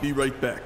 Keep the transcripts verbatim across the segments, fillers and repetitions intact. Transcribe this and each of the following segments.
Be right back.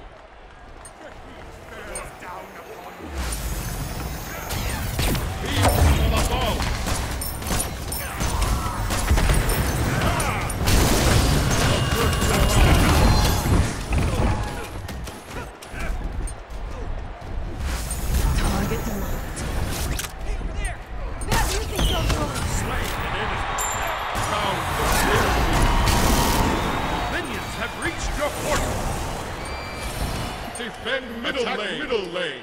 Defend middle Attack lane. middle lane.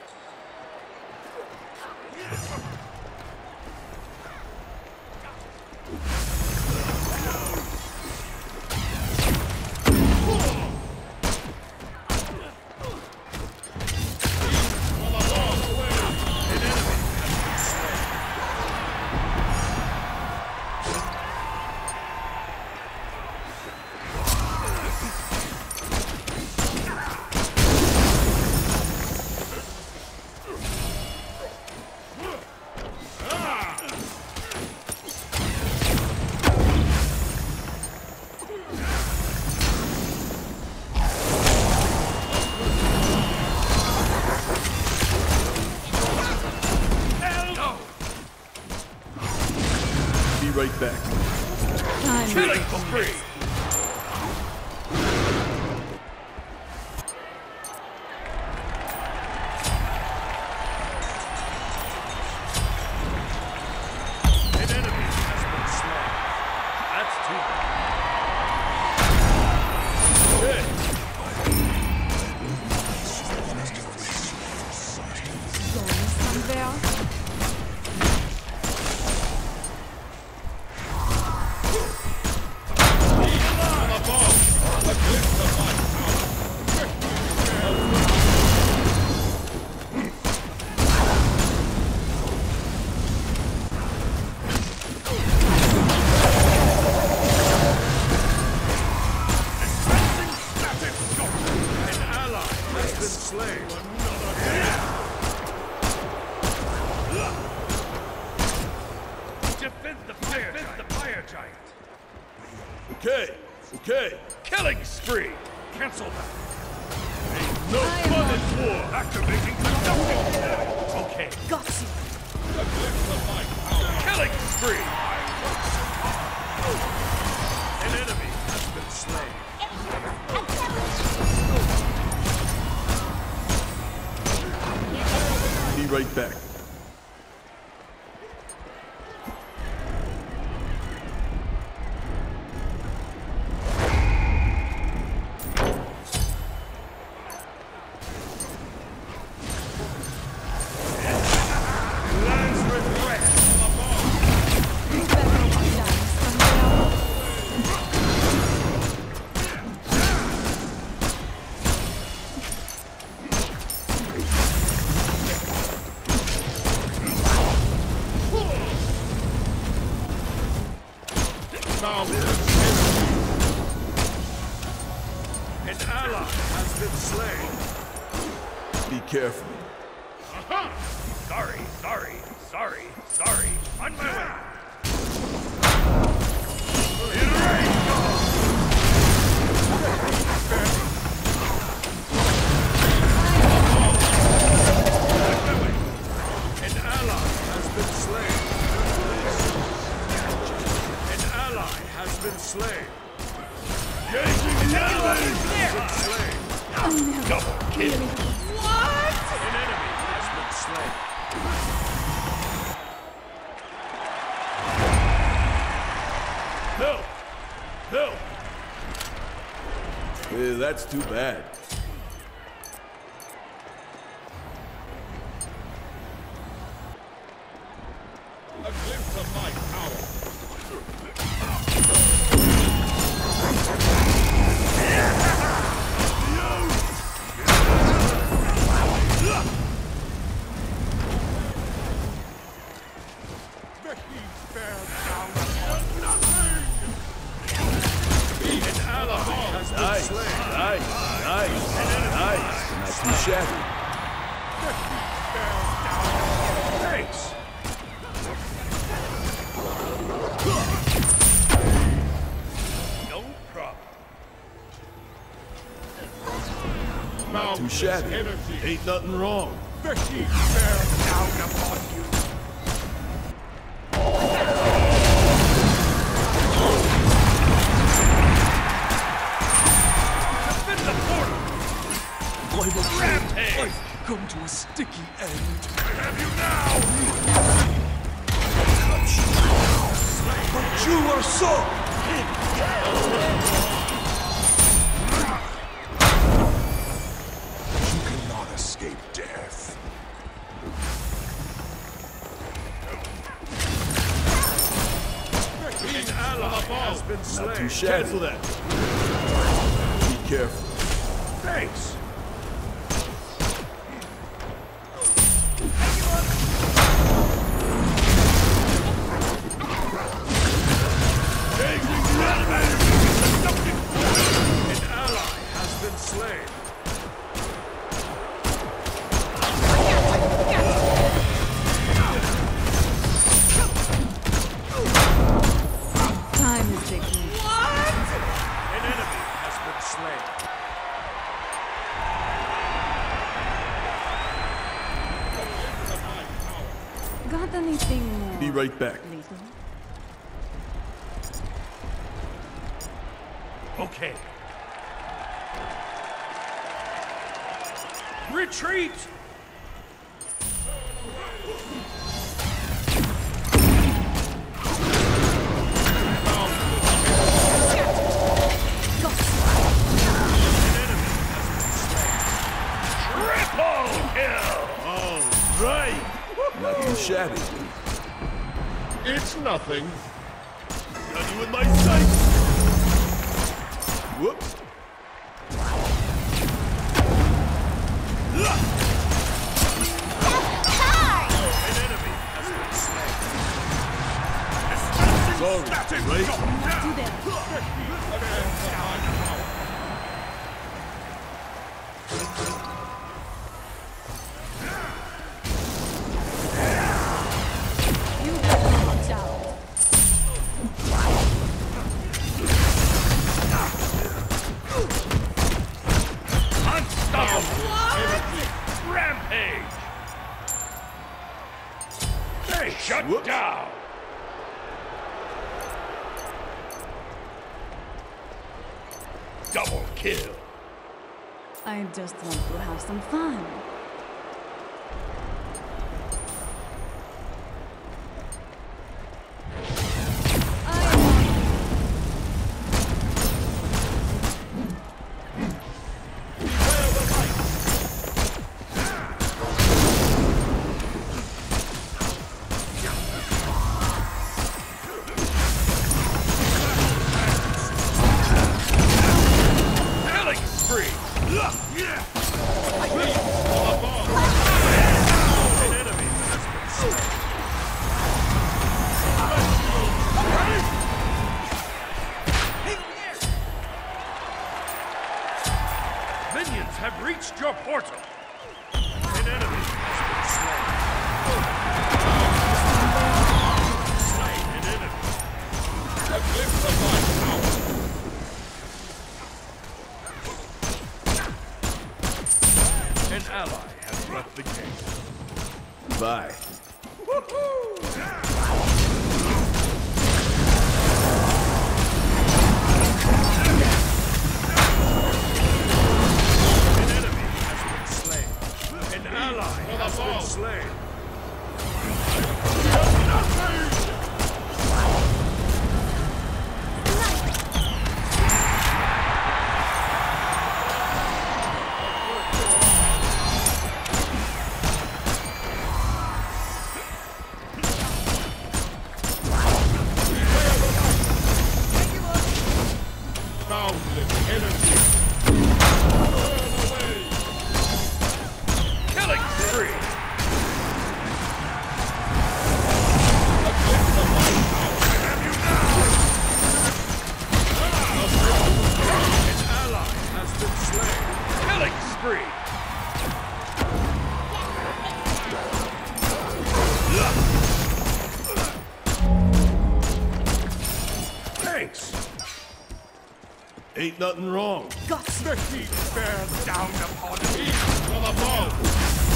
Right back. Time. Killing spree. An enemy has been slain. That's too bad. Going somewhere. Okay, okay. Killing spree. Cancel that. Ain't no fun in war. Activating conducting. Okay. Got you. A glimpse of my power. Killing spree. An enemy has been slain. Be right back. An ally has been slain. Be careful. Aha! Sorry, sorry, sorry, sorry. On my way. In range. An ally has been slain. An ally has been slain. Engaging an ally has been slain. Double kill. What? An enemy has been slain. Help! Help! Eh, that's too bad. A glimpse of my power. The heat bears down upon nothing. An ally has been Nice, slain. nice, nice, nice. Not too shabby. The heat bears down upon thanks. No problem. too shabby. Ain't nothing wrong. Becky, bear down upon you. Defend the portal! Why will Rampage! life come to a sticky end? I have you now! But you are so... You cannot escape death. An ally has been slain. Not too shabby. Cancel that. Be careful. Thanks. Taking rampage! An ally has been slain. Time is ticking. An enemy has been slain. Got anything more? Be right back. Lethal? Okay. Retreat! Triple kill! All right! Not too shabby. It's nothing. Got you in my sights! Whoops. An enemy has been slain. Sorry, Static right? shot Not too down. bad. You better watch out. Unstoppable! Rampage! Hey, shut Whoops. down! Double kill! I just want to have some fun. Killing spree! Yeah! Ain't nothing wrong. Guts. The heat bears down upon me from above.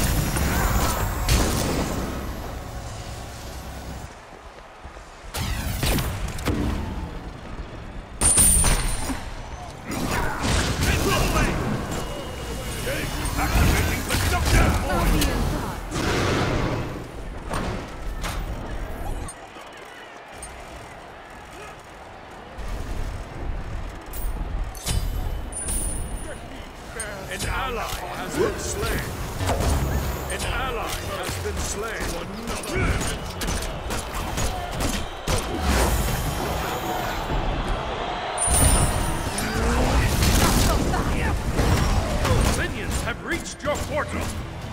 Activating conductor! I'll be in thought. An ally has been slain. An ally has been slain. Minions have reached your portal.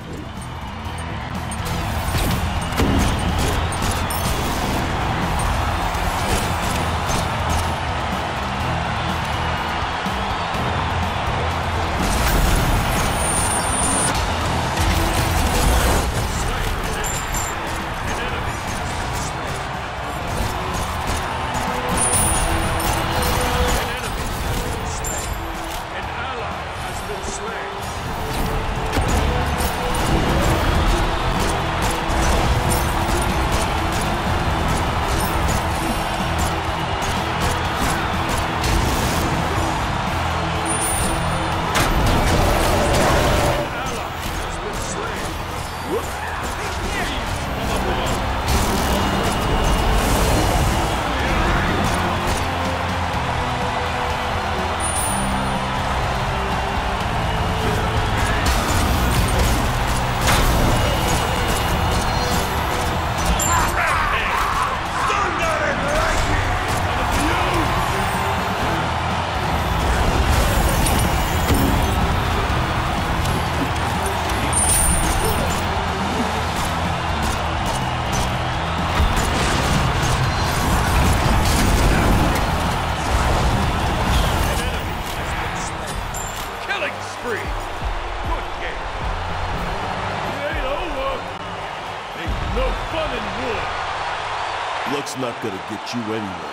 Luck's not gonna get you anywhere.